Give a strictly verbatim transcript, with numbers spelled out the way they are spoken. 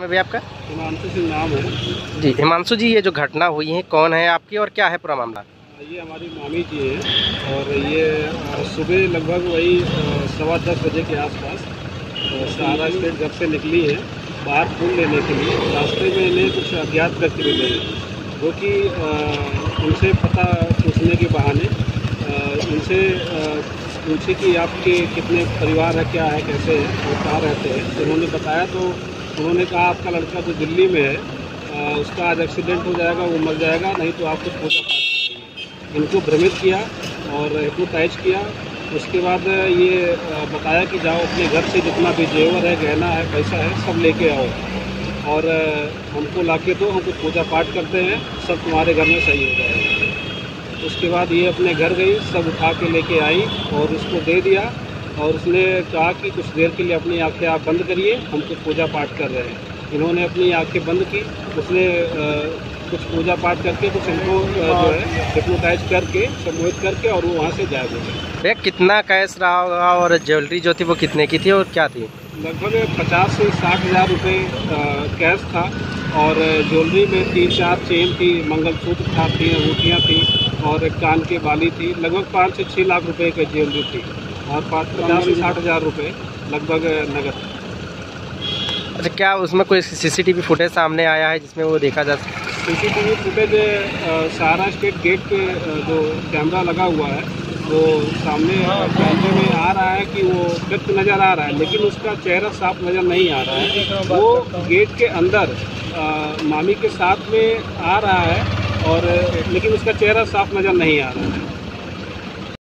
में भी आपका? हिमांशु सिंह नाम है जी। हिमांशु जी, ये जो घटना हुई है कौन है आपकी और क्या है पूरा मामला? ये हमारी मामी जी हैं और ये सुबह लगभग वही सवा दस बजे के आसपास सहारा स्टेट घर से निकली है बाहर फूल लेने के लिए। रास्ते में इन्हें कुछ अज्ञात व्यक्ति मिले हैं जो कि उनसे पता पूछने के बहाने उनसे पूछे कि आपके कितने परिवार है, क्या है, कैसे है और कहाँ रहते हैं। तो उन्होंने बताया तो उन्होंने कहा आपका लड़का जो दिल्ली में है आ, उसका आज एक्सीडेंट हो जाएगा, वो मर जाएगा, नहीं तो आपको पूजा पाठ करेंगे। इनको भ्रमित किया और हिप्नोटाइज किया। उसके बाद ये बताया कि जाओ अपने घर से जितना भी जेवर है, गहना है, पैसा है, सब लेके आओ और हमको लाके दो, हमको पूजा पाठ करते हैं, सब तुम्हारे घर में सही हो जाएगा। उसके बाद ये अपने घर गई, सब उठा के लेके आई और उसको दे दिया और उसने कहा कि कुछ देर के लिए अपनी आंखें आप बंद करिए, हम कुछ पूजा पाठ कर रहे हैं। इन्होंने अपनी आंखें बंद की, उसने कुछ पूजा पाठ करके कुछ इनको जो है हिप्नोटाइज करके, सम्मोहित करके और वो वहाँ से गायब हो गए। भैया कितना कैश रहा होगा और ज्वेलरी जो थी वो कितने की थी और क्या थी? लगभग पचास से साठ हज़ार रुपये कैश था और ज्वेलरी में तीन चार चेन थी, मंगलसूत्र था, तीन अंगूठियाँ थी और कान के बाली थी। लगभग पाँच से छः लाख रुपए की ज्वेलरी थी और पचास से साठ हज़ार रुपये लगभग नगद। अच्छा, क्या उसमें कोई सीसीटीवी फुटेज सामने आया है जिसमें वो देखा जा सके? CCTV footage Sahara state gate के जो कैमरा लगा हुआ है वो सामने कैमरे में आ रहा है कि वो व्यक्ति नज़र आ रहा है, लेकिन उसका चेहरा साफ नज़र नहीं आ रहा है। वो गेट के अंदर आ, मामी के साथ में आ रहा है और लेकिन उसका चेहरा साफ नज़र नहीं आ रहा है।